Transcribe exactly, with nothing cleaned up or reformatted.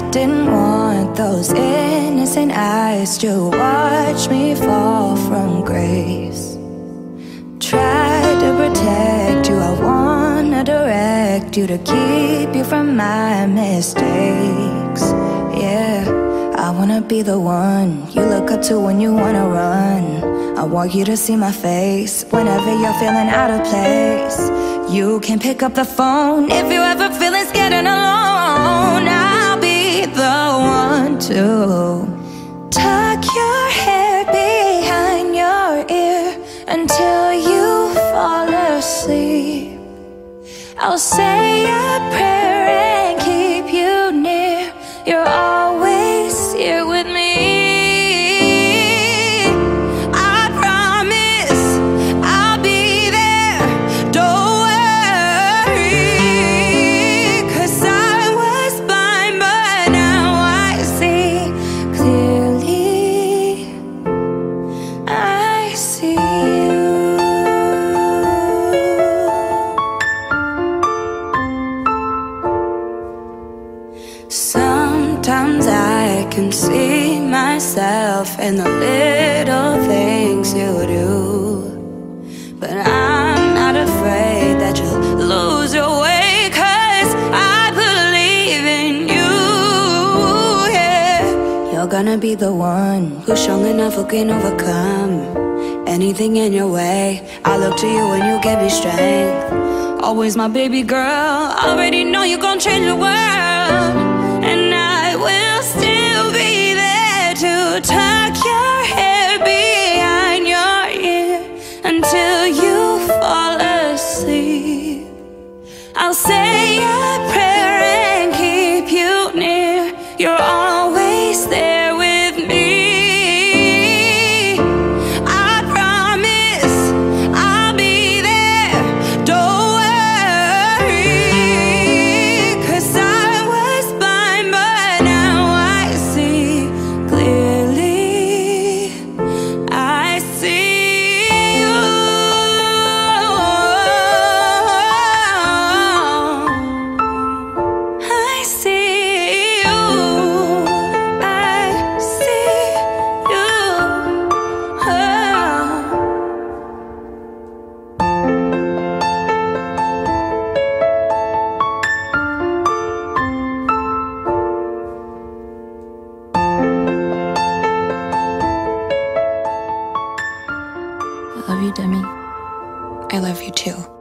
didn't want those innocent eyes to watch me fall from grace. Tried to protect you, I wanna direct you to keep you from my mistakes. Yeah, I wanna be the one you look up to when you wanna run. I want you to see my face whenever you're feeling out of place. You can pick up the phone if you're ever feeling scared and alone. I'll be the one to tuck your hair behind your ear until you fall asleep. I'll say a prayer and keep you near. You're always here with me. I promise I'll be there. Don't worry, 'cause I was blind, but now I see clearly. I see you. Sometimes I can see myself in the little things you do, but I'm not afraid that you'll lose your way, 'cause I believe in you, yeah. You're gonna be the one who's strong enough who can overcome anything in your way. I look to you and you give me strength. Always my baby girl, already know you're gonna change the world. And I will still be there to tuck your hair behind your ear until you fall asleep. I'll say a prayer and keep you near. You're always there with me. I promise I'll be there. Don't worry, 'cause I was blind, but now I see clearly. I see you. I see you. I see you. I love you, Demi. I love you too.